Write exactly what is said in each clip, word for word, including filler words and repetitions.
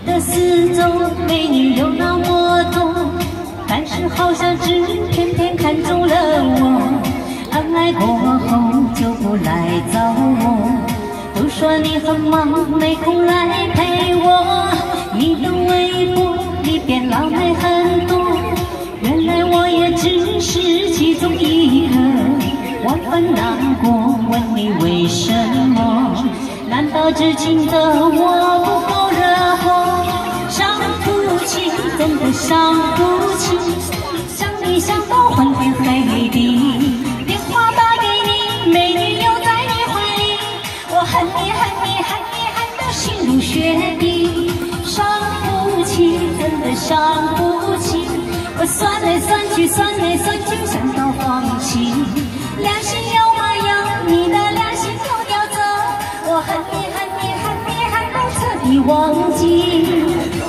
的四周美女有那么多，但是好像只偏偏看中了我。恩爱过后就不来找我，都说你很忙没空来陪我。你的微博里边老美很多，原来我也只是其中一个。万分难过，问你为什么？难道知情的我不够惹火？伤不起，真的伤不起，想你想到昏天黑地。电话打给你，美女又在你怀里，我恨你恨你恨你恨得心如血滴。伤不起，真的伤不起，我算来算去算来算去想到放弃。良心有没有？你的良心丢掉走，我恨你恨你恨你恨到彻底忘记。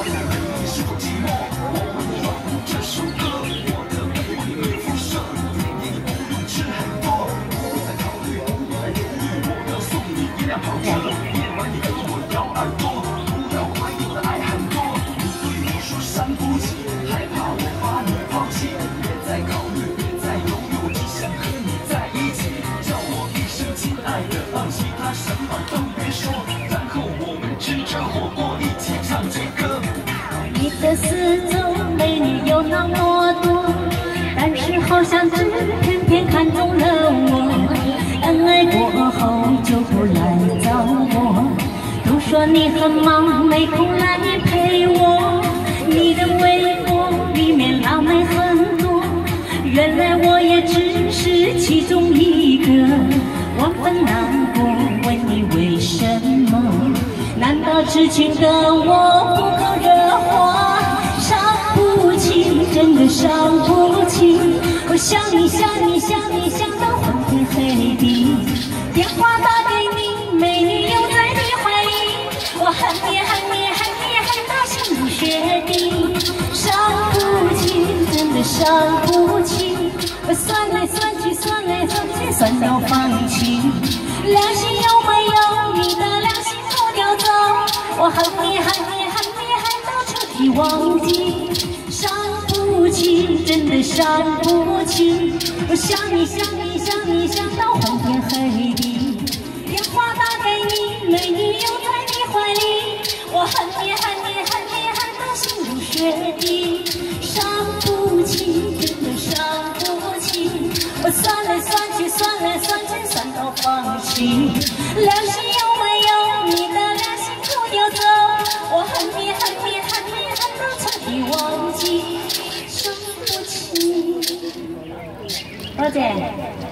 什么都别说，然后我们吃着火锅一起唱这歌。 你的四周美女有那么多，但是好像只偏偏看中了我。恩爱过后就不来找我，都说你很忙没空来陪我。你的微博里面辣妹很多，原来我也只是其中一个。万分难过，问你为什么？难道知情的我不够惹火？伤不起，真的伤不起，我想你想你想你想到昏天黑地。电话打给你，美女又在你怀里，我恨你恨你恨你恨到心如血滴。伤不起，真的伤不起，我算来算去算来算去算到放弃。良心有没有？你的良心丢掉走，我恨你恨你恨你恨到彻底忘记。伤不起，真的伤不起，我想你想你想你想到昏天黑地。电话打给你，美女又在你怀里，我恨你恨你恨你恨到心如血滴。伤不起，真的伤不起，我算来算去算来算去算到放弃。良心有没有？你的良心丢掉走，我恨你恨你恨你恨到彻底忘记。伤不起。多姐。